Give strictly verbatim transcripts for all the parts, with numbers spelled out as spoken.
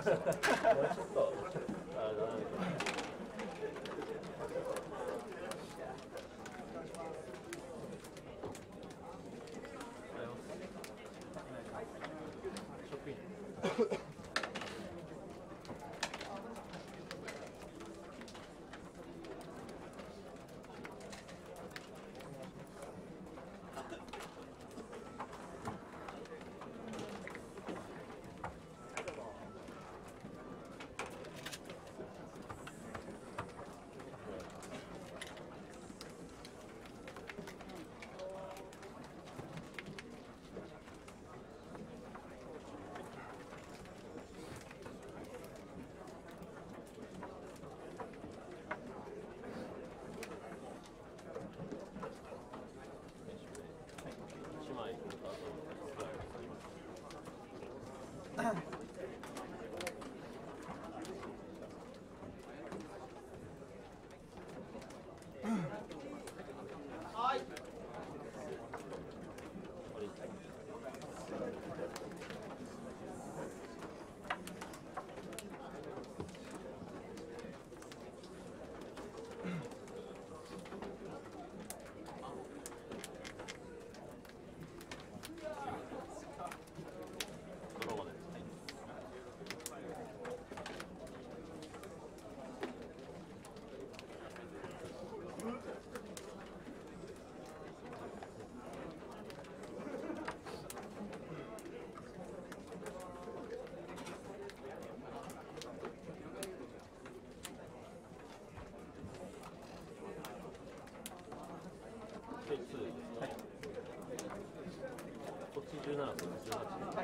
ちょっとあれだな。職員。こっちじゅうなな、こっちじゅうはち。はい。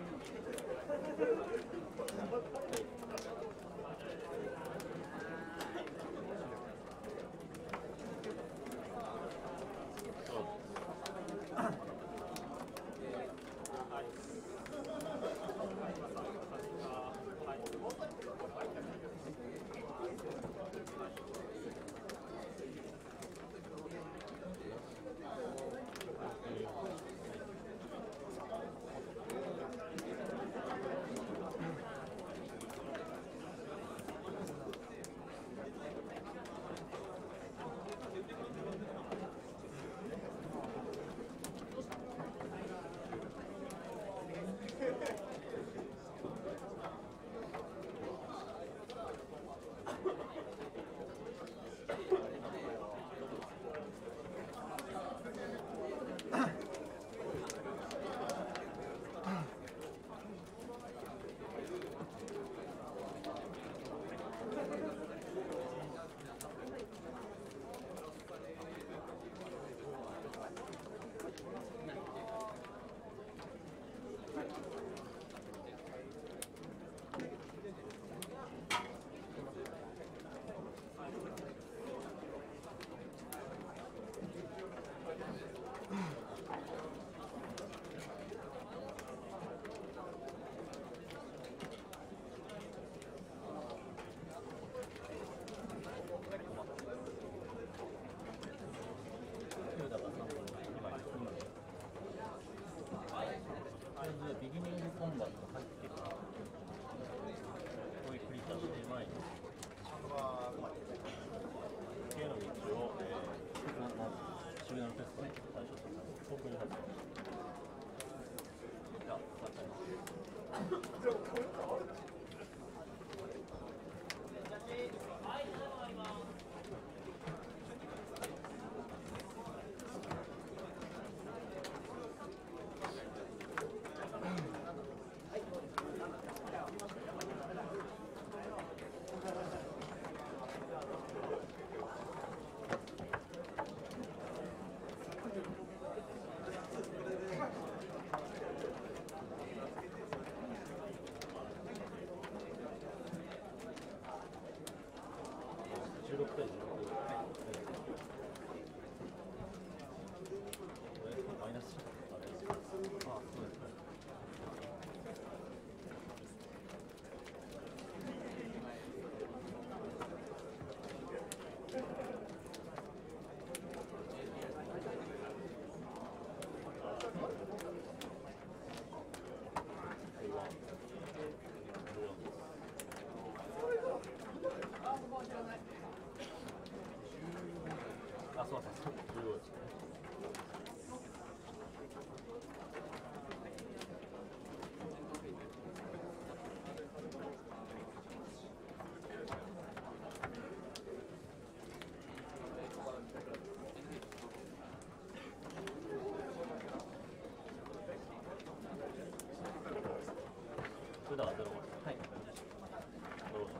ビギニングコンバット入ってるから、こういうクリッターして前に系の道を、えー、ななシグナルテストね、最初と遠くに入ってます。じゃあ、使ってみます。 重要ですね。それだからゼロはい。ドローション。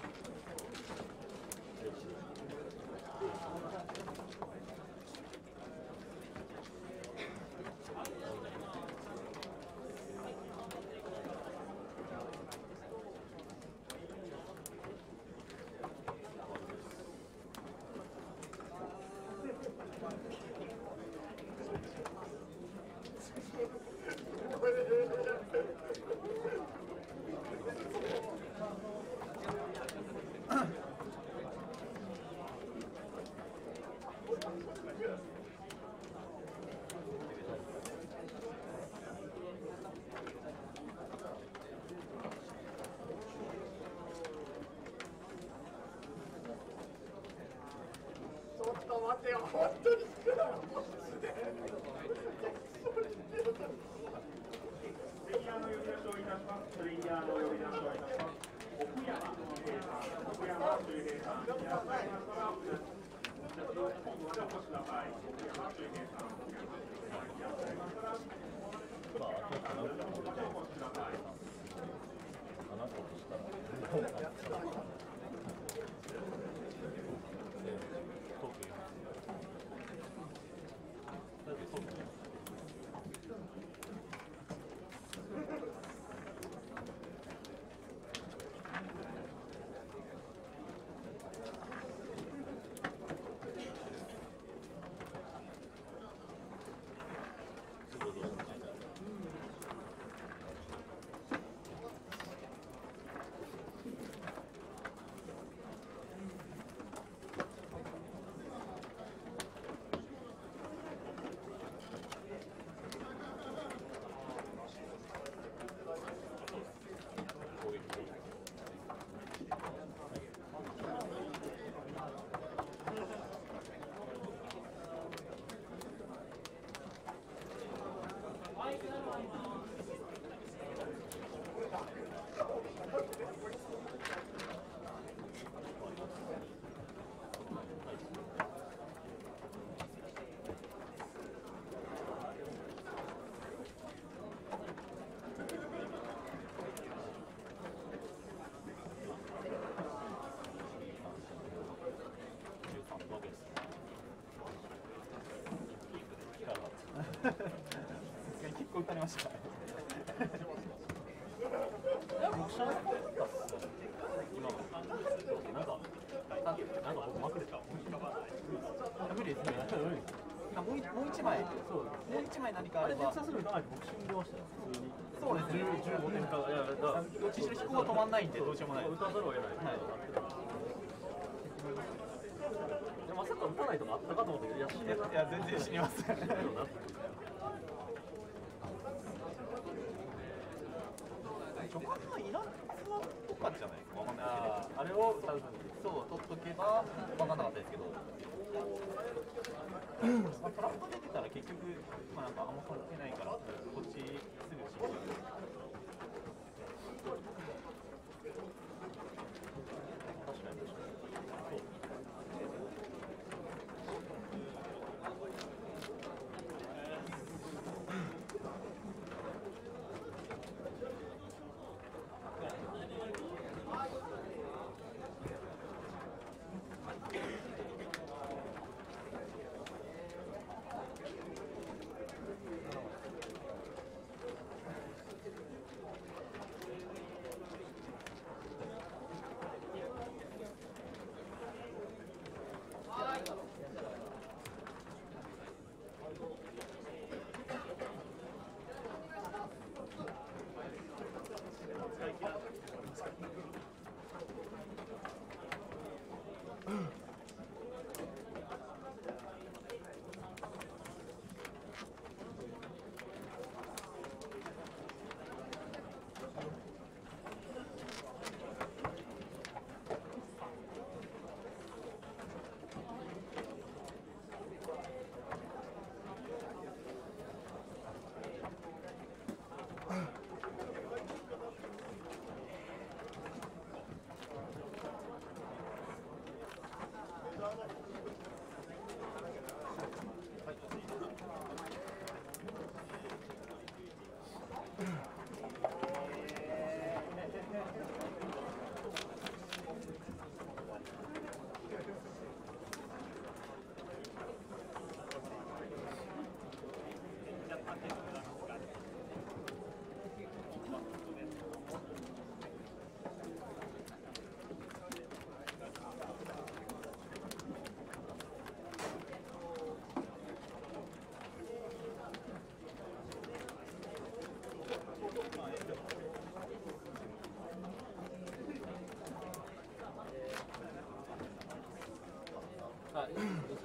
ちょっと待ってよ、本当に少ない。プレイヤーの呼び出しをいたします。プレイヤーの呼び出しをいたします。奥山周平さん、奥山周平さん、いらっしゃいましたら、本部までお越しください。奥山周平さん、いらっしゃいましたら、 まあ、あとかなと思って、かなとしたら、トーク言います。だってトーク言います。 さすがに結構打たれました。 僕知らなかったっすよ。今のなんか、なんか僕まくれた。 無理ですね。もうもう一枚、そう、もう一枚何かあれば。 あれ、さすがに僕死んでましたよ。普通に。 そうですね。 じゅうごてんか、いや、だから、 どっちにしろ飛行が止まんないんで、どうしようもない。 打たざるを得ない。はい。いや、まさか打たないとかあったかと思ったけど、いや、死ねな。 いや、全然死にます。序盤のイランツワとかじゃないですか、わかんないですけど、 あれを打たずに、 そう、取っとけば分かんなかったですけど、まあ、トラップ出てたら結局、まあ、なんかあんま関係ないから、こっちすぐ死んじゃう。 確かに確かに。そう。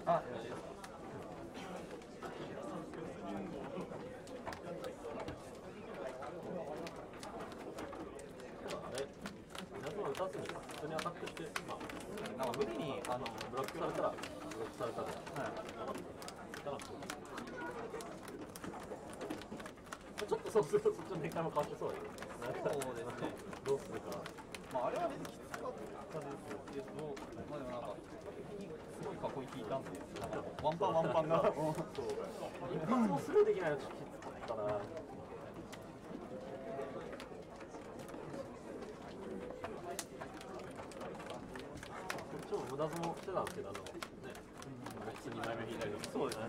あ、よろしいですか。 あれ、皆さん打たずに普通にアタックして、まあ、 なんか無理にあのブロックされたら、ブロックされたら、 はい。 だからちょっとそうするとそっちの展開も変わってそうだよね。 そうですね。 どうするか。 まああれは別にきつかったですけど、まあでもなんかすごいかっこいい効いたんで、なんかワンパンワンパンがそう一発もスルーできないのちょっときつかったな。こっちも無駄相撲してたんですけど、あのね、普通に枚目引いたりとか。 そうですね。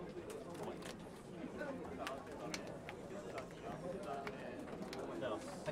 はい。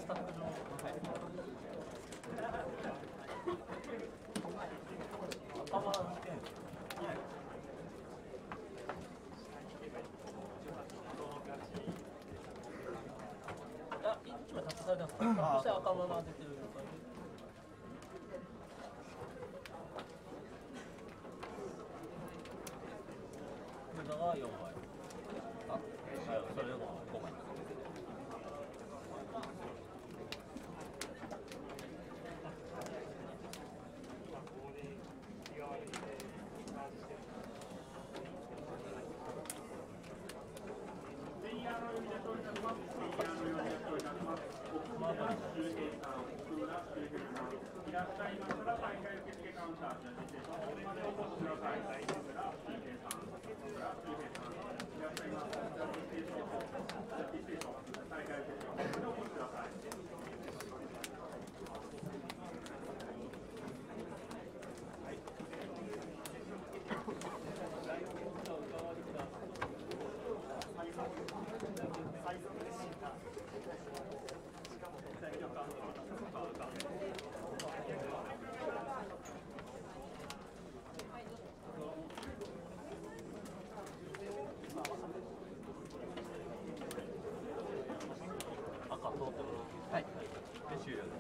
タッフ上、はい頭の点、はいあ、一枚タップされてますか。そして赤まま出てる状態で。無駄がよんまい。あ、はい、それがごまい。 いらっしゃいましたら大会受付カウンターでお越しください。いらっしゃいましたらいらっしゃいましたら大会受付カウンターでお越しください。 赤通ってる。はい。で終了です。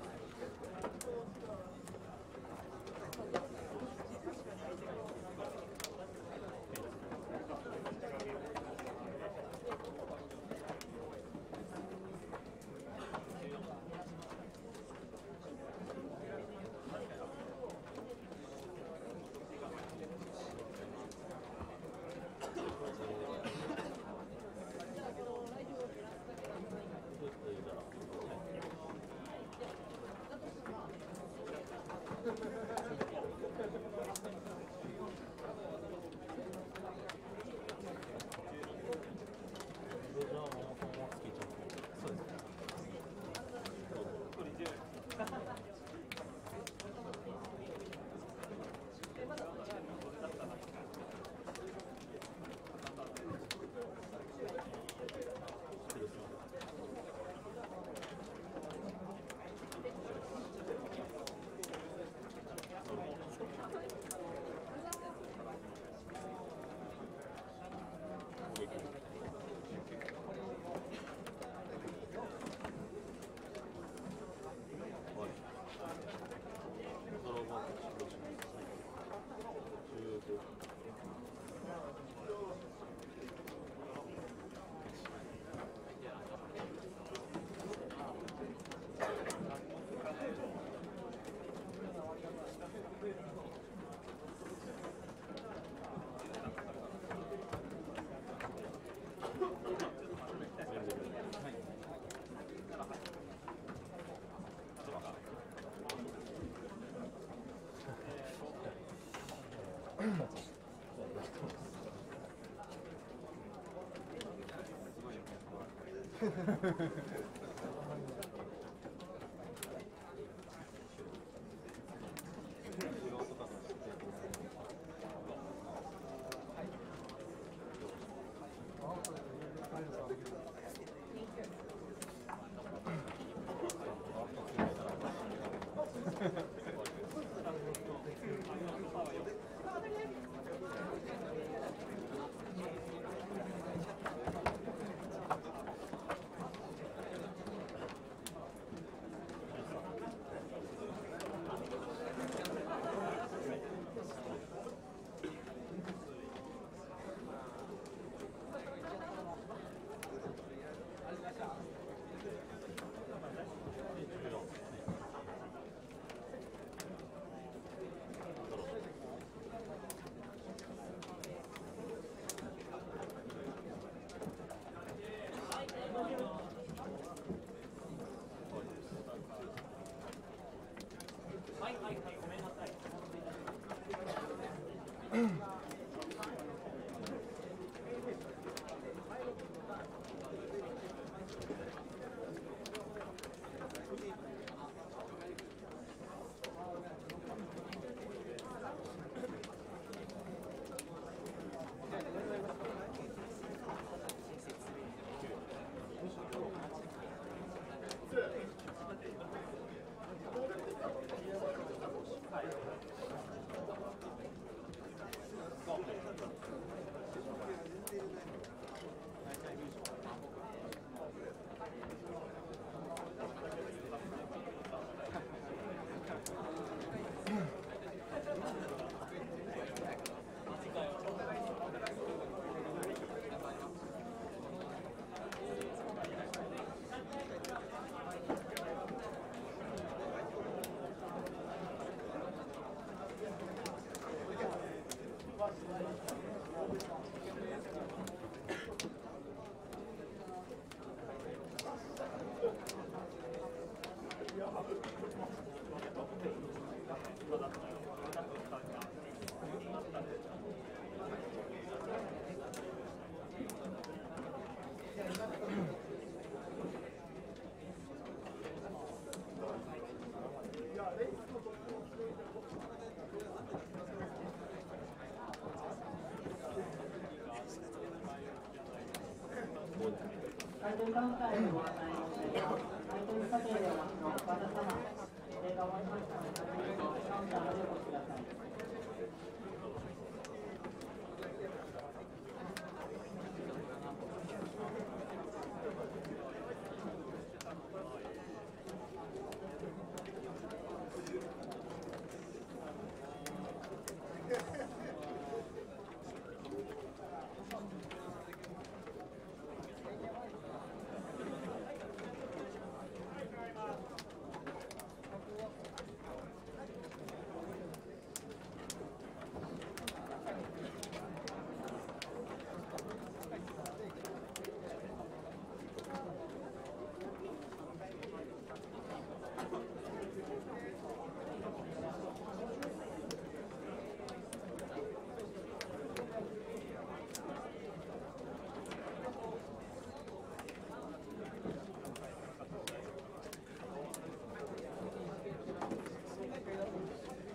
カウンターへご案内をしています。配達過程でお待ちのお方様、定価終わりましたので、カウンターまでお越しください。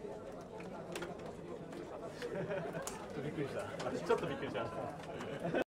びっくりした。ちょっとびっくりしました。